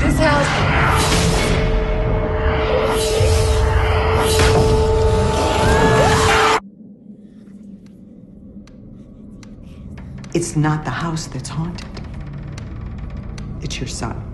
this house. It's not the house that's haunted. It's your son.